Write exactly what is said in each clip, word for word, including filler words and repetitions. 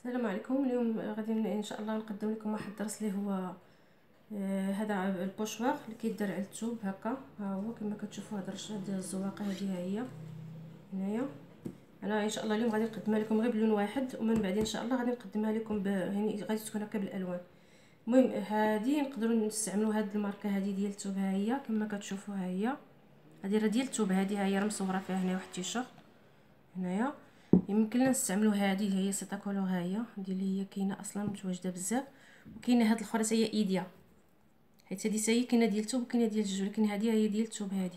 السلام عليكم. اليوم غادي ان شاء الله نقدم لكم واحد الدرس اللي هو آه هذا البوشواغ اللي كيدار على الثوب هكا. ها هو كما كتشوفوا هاد هاد الزواقه هذه هي هنايا. انا ان شاء الله اليوم غادي نقدمها لكم غير بلون واحد، ومن بعد ان شاء الله غادي نقدمها لكم ب... يعني غادي تكون هكا بالالوان. المهم هذه نقدروا نستعملوا هاد الماركه هذه ديال الثوب، ها هي كما كتشوفوا، ها هي هذه راه ديال الثوب، هذه هي راه مصوره فيها هنا واحد التيشيرت هنايا. يمكن نستعملوا هذه هي سيتا كولور، ها هي دي اللي هي كاينه اصلا متواجده بزاف، وكاينه هاد الاخرى هي ايديا، حيت هذه حتى هي كاينه ديال الثوب وكاينه ديال الجوج، لكن هذه هي ديال الثوب. هذه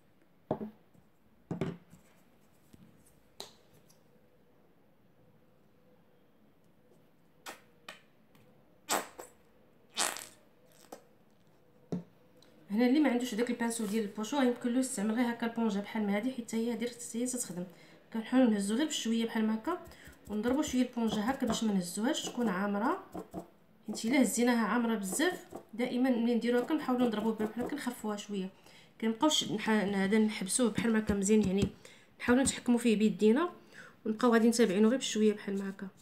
هنا اللي ما عندوش داك البانسو ديال البوشو يمكن له يستعمل غير هكا البونجه بحال ما هذه، حيت هي هذه حتى هي تتخدم. كنحاولوا نهزو غير بشويه بحال ما هكا، ونضربوا شويه البونجه هكا باش ما نهزوهاش تكون عامره، حيت الا هزيناها عامره بزاف دائما ملي نديروها هكا نحاولوا نضربوا بها بحال هكا نخفوها شويه، كنبقاوش هذا نحبسوه بحال ما هكا مزيان، يعني نحاولوا نتحكموا فيه بيدينا ونبقاو غادي نتابعينه غير بشويه بحال ما هكا.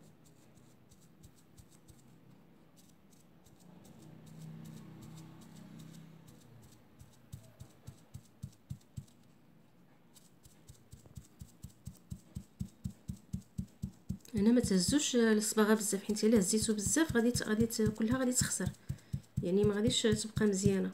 هنا ما تهزوش الصباغه بزاف، حيت الا هزيتو بزاف غادي غادي كلها غادي تخسر، يعني ما غاديش تبقى مزيانه.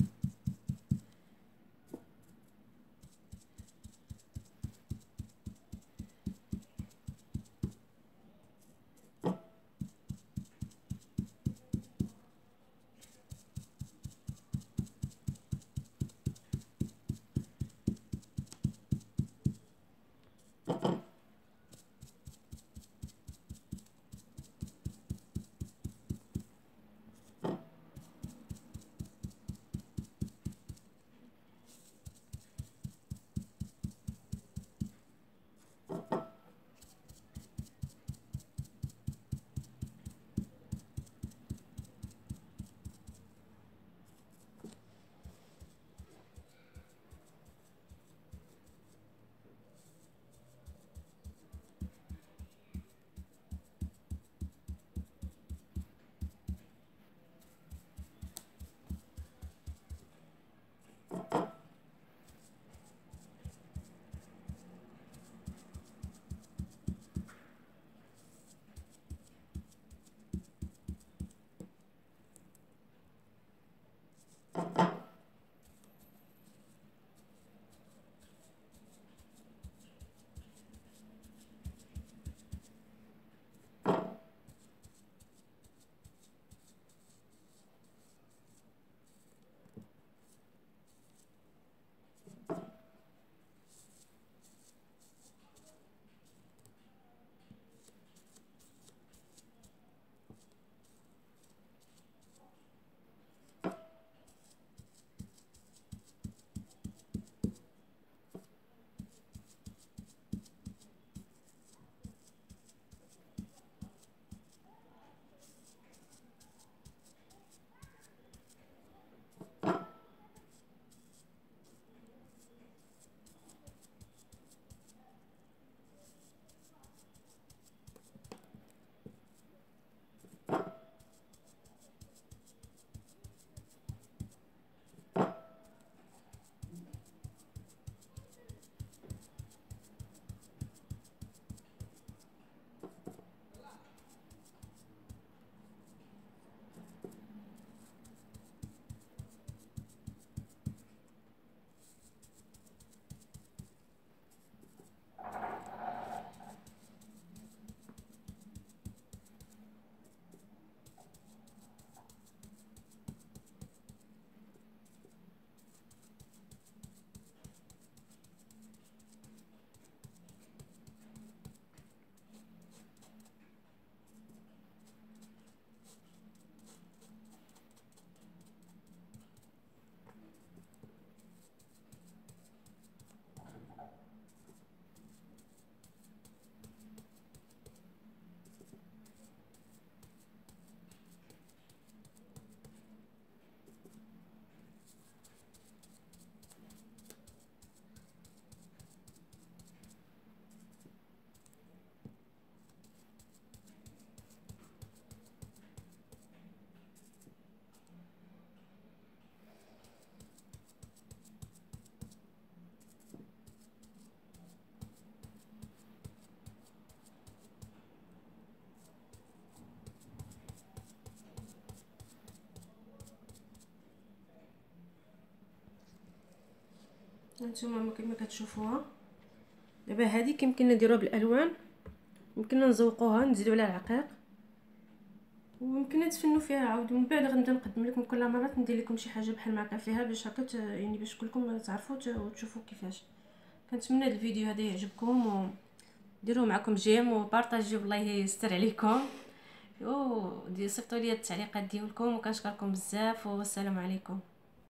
هانتوما كما كتشوفوها. دابا هذه كيمكن نديروها بالالوان، يمكننا نزوقوها نزيدو عليها العقيق، ويمكن نتفنوا فيها عاود. ومن بعد غنبدا نقدم لكم كل مره ندير لكم شي حاجه بحال معكا فيها باش هكا يعني باش كلكم تعرفوا وتشوفوا كيفاش. كنتمنى هذا الفيديو هذا يعجبكم، وديروه معكم جيم وبارطاجيو، الله يستر عليكم، و صيفطوا لي التعليقات ديالكم، وكنشكركم بزاف والسلام عليكم.